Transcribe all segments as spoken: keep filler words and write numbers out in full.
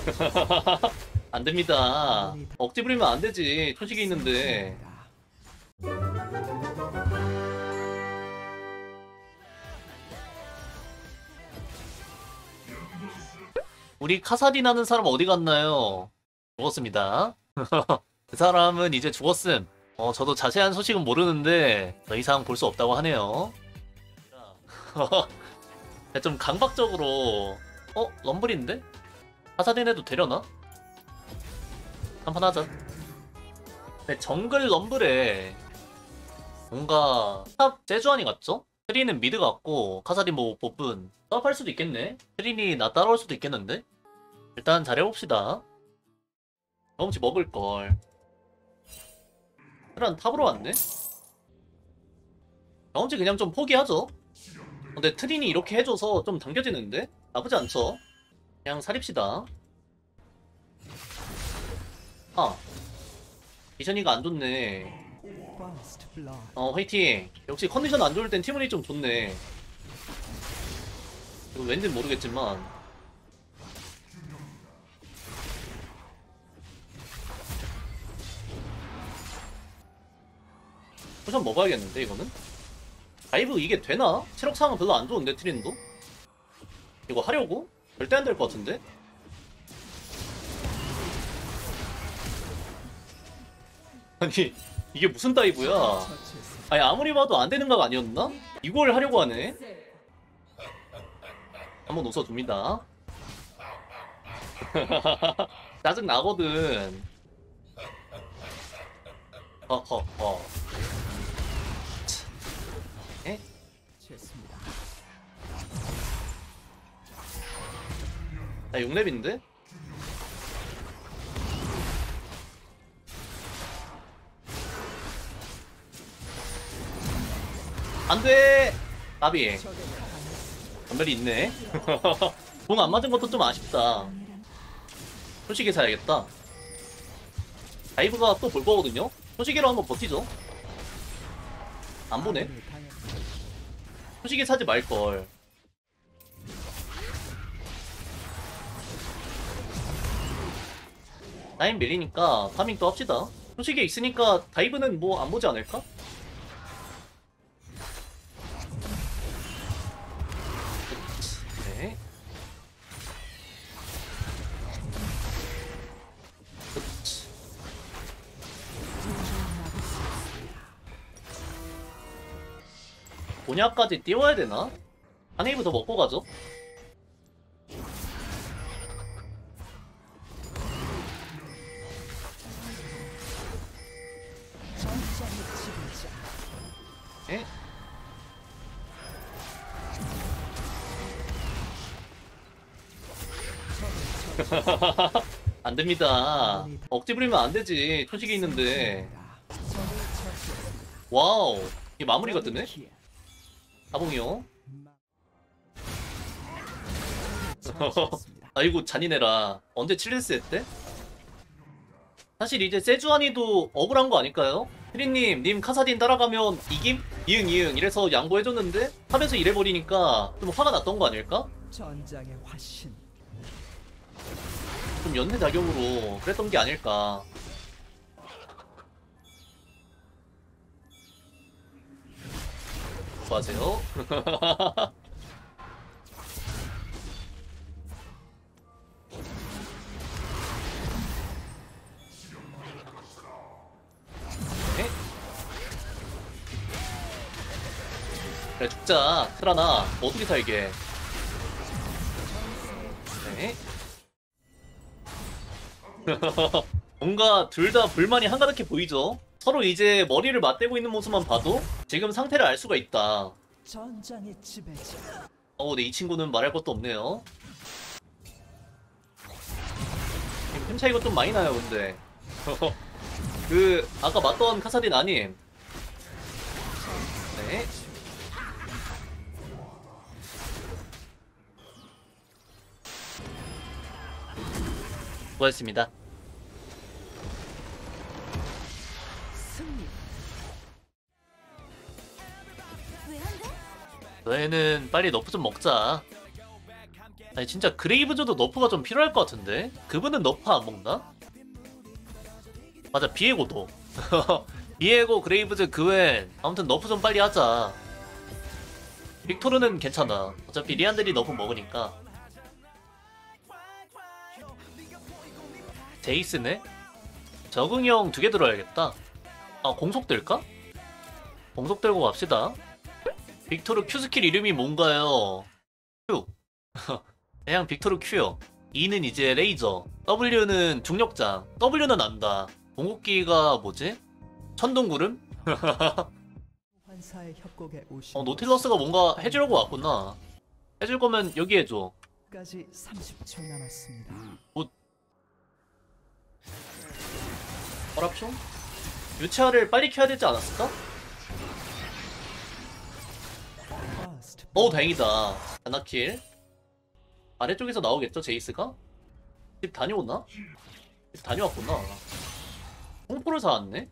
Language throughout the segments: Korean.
안 됩니다. 억지 부리면 안 되지. 초식이 있는데. 우리 카사딘 하는 사람 어디 갔나요? 죽었습니다. 그 사람은 이제 죽었음. 어, 저도 자세한 소식은 모르는데 더 이상 볼 수 없다고 하네요. 좀 강박적으로. 어? 럼블인데? 카사딘 해도 되려나? 한판 하자. 네, 정글 럼블에 뭔가 탑 세주안이 같죠? 트린은 미드 같고 카사딘 뭐 뽑은 탑할 수도 있겠네? 트린이 나 따라올 수도 있겠는데? 일단 잘해봅시다. 경험치 먹을걸. 테란 탑으로 왔네? 경험치 그냥 좀 포기하죠. 근데 트린이 이렇게 해줘서 좀 당겨지는데? 나쁘지 않죠? 그냥 살입시다. 아, 미션이가 안 좋네. 어, 화이팅. 역시 컨디션 안 좋을 땐 팀원이 좀 좋네. 이거 왠진 모르겠지만 포션 먹어야겠는데 이거는? 다이브 이게 되나? 체력 상은 별로 안 좋은데 트린도? 이거 하려고? 절대 안 될 것 같은데? 아니 이게 무슨 다이브야? 아니 아무리 봐도 안 되는 각 아니었나? 이걸 하려고 하네? 한번 웃어줍니다. 짜증 나거든. 허허허. 에? 나 육 렙인데? 안돼! 나비 전멸이 있네. 공 안 맞은 것도 좀 아쉽다. 소식이 사야겠다. 다이브가 또 볼 거거든요? 소식이로 한번 버티죠. 안 보네? 소식이 사지 말걸. 라인 밀리니까 파밍 또 합시다. 소식이 있으니까 다이브는 뭐 안 보지 않을까? 네. 보냐까지 띄워야 되나? 한 웨이브 더 먹고 가죠. 에? 안 됩니다. 억지 부리면 안 되지. 초식이 있는데. 와우. 이게 마무리가 뜨네? 다봉이요. 아이고 잔인해라. 언제 칠레스 했대? 사실 이제 세주아니도 억울한 거 아닐까요? 트린님, 님 카사딘 따라가면 이김? 이응 이응 이래서 양보해줬는데 탑에서 이래버리니까 좀 화가 났던 거 아닐까? 전장의 화신. 좀 연쇄작용으로 그랬던 게 아닐까. 수고하세요. 네? 그래 죽자. 트라나 어떻게 살게. 네. 뭔가 둘 다 불만이 한가득해 보이죠? 서로 이제 머리를 맞대고 있는 모습만 봐도 지금 상태를 알 수가 있다. 전장의 지배자. 어, 네, 이 친구는 말할 것도 없네요. 템 차이가 좀 많이 나요, 근데. 그 아까 맞던 카사딘 아님. 네. 수고하셨습니다. 너희는 빨리 너프 좀 먹자. 아니 진짜 그레이브즈도 너프가 좀 필요할 것 같은데? 그분은 너프 안 먹나? 맞아 비에고도 비에고 그레이브즈 그웬 아무튼 너프 좀 빨리 하자. 빅토르는 괜찮아. 어차피 리안들이 너프 먹으니까. 제이스네? 적응형 두 개 들어야겠다. 아 공속 들까? 공속 들고 갑시다. 빅토르 Q 스킬 이름이 뭔가요? Q 그냥 빅토르 Q요. E는 이제 레이저, W는 중력장, W는 안다. 공급기가 뭐지? 천둥구름? 환사의 협곡에 오신 어 노틸러스가 뭔가 해주려고 왔구나. 해줄 거면 여기 해줘. 까지 삼십 초 남았습니다. 뭐 어랍쇼? 유치아를 빨리 켜야 되지 않았을까? First 어우 다행이다. 하나킬. 아래쪽에서 나오겠죠 제이스가? 집 다녀오나? 집 다녀왔구나. 홍포를 사왔네?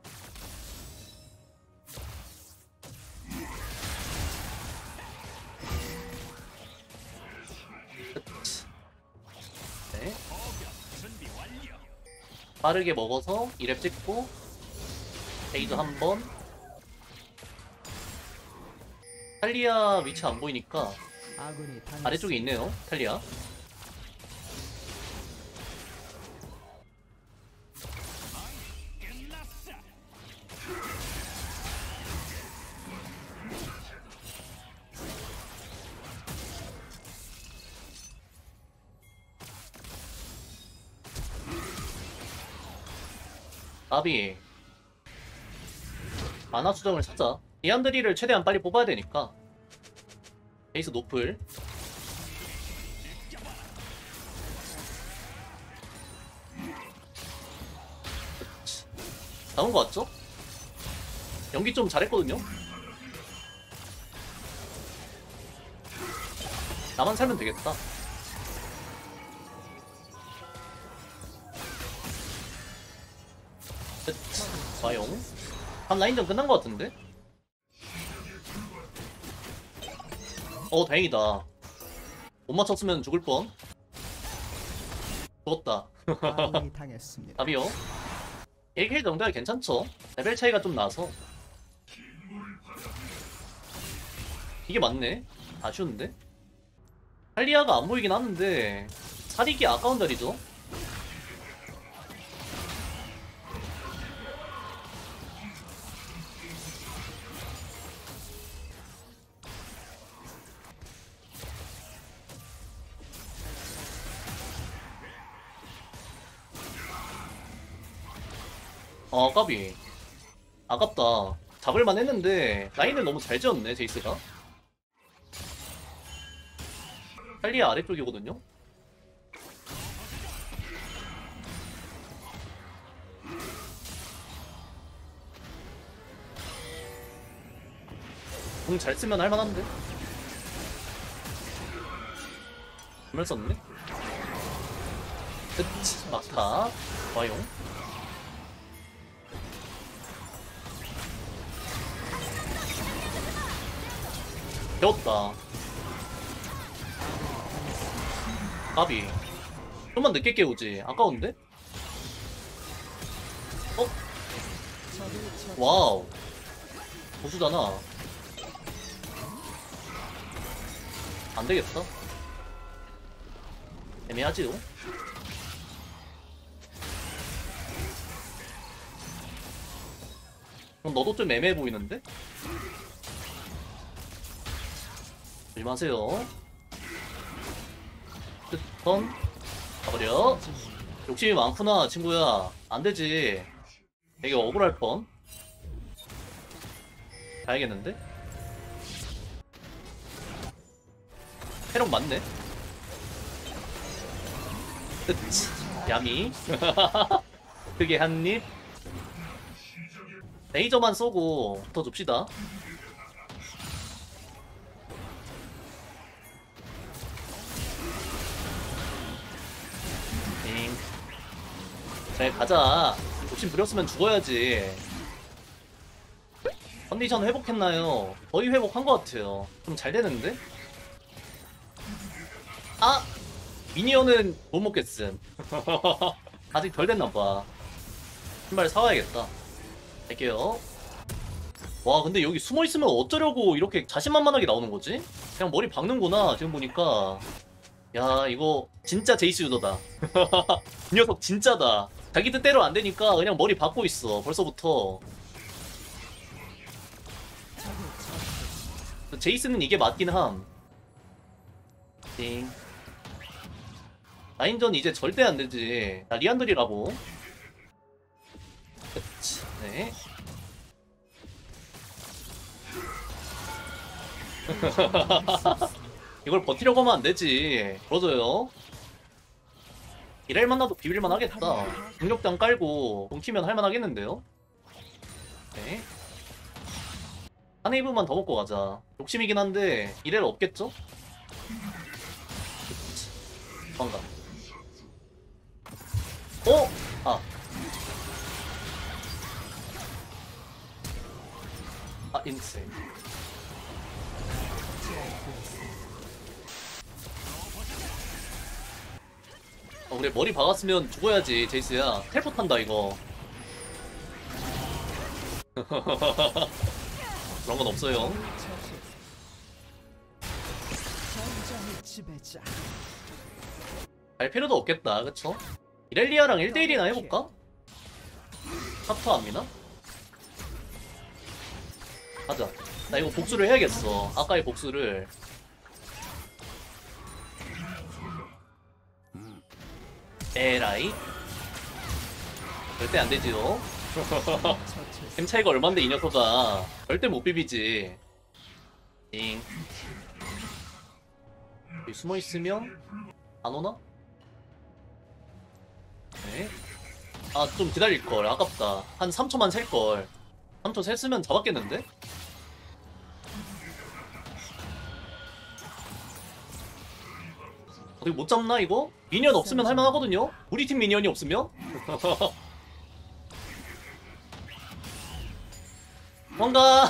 네. 빠르게 먹어서 이 렙 찍고 페이드 한번. 탈리아 위치 안 보이니까 아군이 당 아래쪽에 있네요 탈리아. 나비 만화 수정을 찾자. 이안드리를 최대한 빨리 뽑아야 되니까. 베이스 노플. 나온 거 같죠? 연기 좀 잘했거든요? 나만 살면 되겠다. 끝. 와용. 한 라인전 끝난 거 같은데? 어 다행이다. 못 맞췄으면 죽을 뻔. 죽었다. 아군이 당했습니다. 답이요. 일 킬 정도야 괜찮죠? 레벨 차이가 좀 나서. 이게 맞네. 아쉬운데? 탈리아가 안 보이긴 하는데 사리기 아까운 자리죠? 어 까비. 아깝다. 잡을만 했는데 라인을 너무 잘 지었네 제이스가. 탈리아 아래쪽이거든요? 공 잘 쓰면 할만한데? 정말 썼네? 끝. 막타. 와용. 배웠다. 까비. 좀만 늦게 깨우지. 아까운데? 어? 와우. 보수잖아. 안되겠다. 애매하지요? 그럼 너도 좀 애매해 보이는데? 조심하세요. 턴 가버려. 욕심이 많구나 친구야. 안되지. 되게 억울할 뻔. 가야겠는데? 해롱 맞네. 끝. 야미. 크게 한입. 레이저만 쏘고 붙어줍시다. 잉. 잘 가자. 욕심 부렸으면 죽어야지. 컨디션 회복했나요? 거의 회복한 것 같아요. 좀 잘 되는데? 아! 미니언은 못 먹겠음. 아직 덜 됐나봐. 신발 사와야겠다. 갈게요. 와, 근데 여기 숨어있으면 어쩌려고 이렇게 자신만만하게 나오는 거지? 그냥 머리 박는구나, 지금 보니까. 야, 이거 진짜 제이스 유저다. 이 녀석 진짜다. 자기 뜻대로 안 되니까 그냥 머리 박고 있어, 벌써부터. 제이스는 이게 맞긴 함. 띵. 라인전 이제 절대 안 되지. 나 리안드리라고. 그치. 네. 이걸 버티려고 하면 안 되지. 그러져요. 이랄만 나도 비빌만 하겠다. 중력장 깔고 동키면 할만 하겠는데요? 네. 한 웨이브만 더 먹고 가자. 욕심이긴 한데 이래를 없겠죠? 도망가. 어? 아. 아, 인생. 어, 그래, 머리 박았으면 죽어야지, 제이스야. 텔포 탄다, 이거. 그런 건 없어요. 전장의 지배자. 갈 필요도 없겠다, 그쵸? 이렐리아랑 일 대일이나 해볼까? 카투 안 미나? 가자. 나 이거 복수를 해야겠어. 아까의 복수를. 에라이. 절대 안 되지요. 템 차이가 얼만데 이 녀석아. 절대 못 비비지. 잉. 여기 숨어있으면 안 오나? 네. 아, 좀 기다릴걸. 아깝다. 한 삼 초만 셀걸. 삼 초 셌으면 잡았겠는데? 어떻게 못 잡나, 이거? 미니언 없으면 할만하거든요? 우리 팀 미니언이 없으면? 뭔가.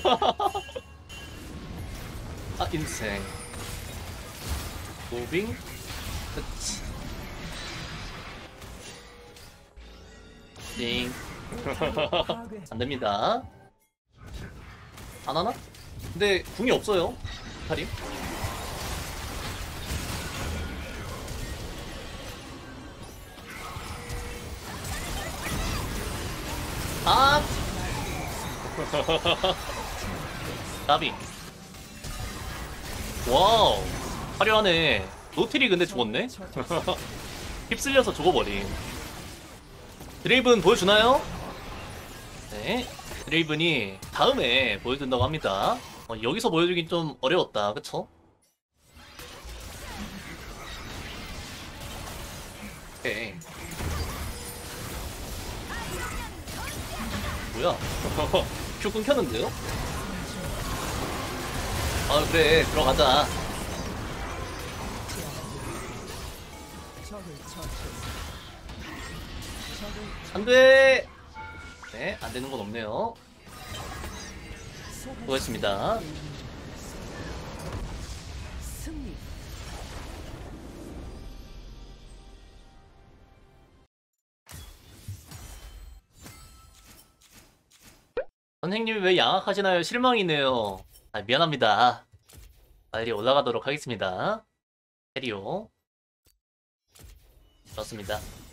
아, 인생. 무빙. 그치. 띵. 안됩니다. 안하나? 근데 궁이 없어요, 카림. 아! 나비. 와우. 화려하네. 노틸이 근데 죽었네? 휩쓸려서 죽어버림. 드레이븐 보여주나요? 네. 드레이븐이 다음에 보여준다고 합니다. 어, 여기서 보여주긴 좀 어려웠다. 그쵸? 오케이. 뭐야? 큐 끊겼는데요? 아, 그래. 들어가자. 안 돼! 네, 안 되는 건 없네요. 수고했습니다. 승리. 선생님이 왜 양악하시나요? 실망이네요. 아, 미안합니다. 빨리 올라가도록 하겠습니다. 캐리오. 좋습니다.